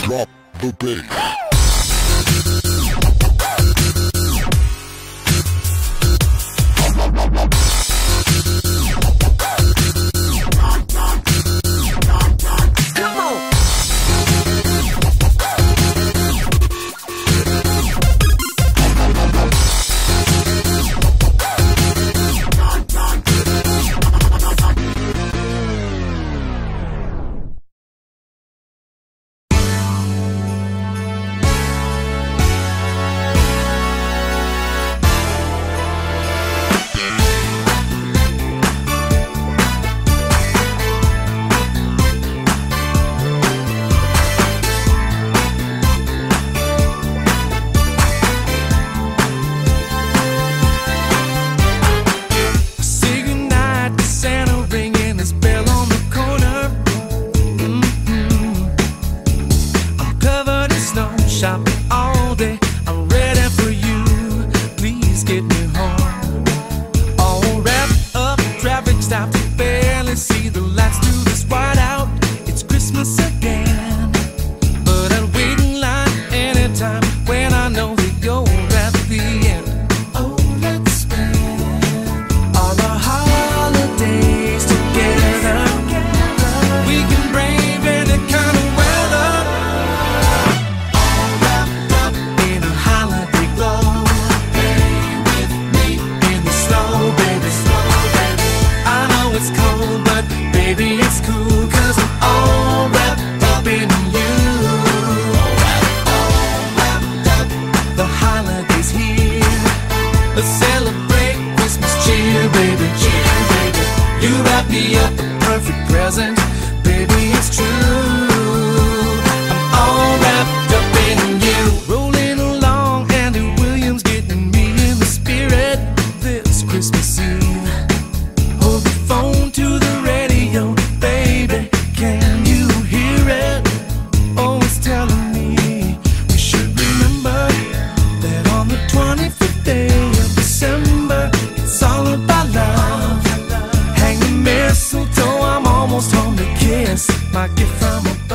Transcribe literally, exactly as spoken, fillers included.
Drop the bass. Shopping all day, I'm ready for you. Please get me home. All wrapped up, traffic stopped, barely see the lights through this whiteout. It's Christmas again, but I'd wait in line anytime when I know that you're at the end. Oh, let's spend all our holidays together. We can brave any kind of weather. It's cold, but baby, it's cool, 'cause I'm all wrapped up in you. All wrapped up, the holiday's here. Let's celebrate Christmas cheer, baby, cheer, baby. You wrap me up a perfect present, baby, it's true. I'm all wrapped up in you. Rolling along, Andy Williams getting me in the spirit this Christmas Eve. Hold the phone to the radio, baby, can you hear it? Oh, it's telling me we should remember that on the twenty-fifth day of December, it's all about love. Hang the mistletoe, I'm almost home to kiss my gift from above.